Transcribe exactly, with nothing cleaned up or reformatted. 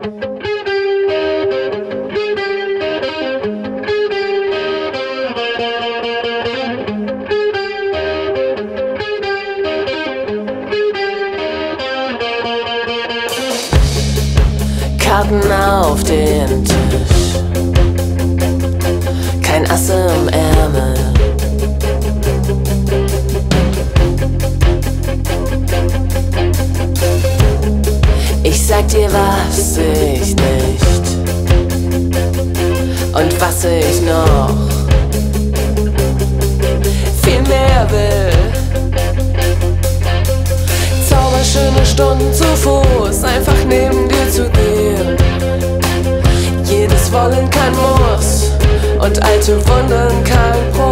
Karten auf den Tisch, kein Ass im Ärmel. Ich sag dir, was ich nicht und was ich noch viel mehr will. Zauberschöne Stunden zu Fuß, einfach neben dir zu gehen. Jedes Wollen kein Muss und alte Wunden kein Problem.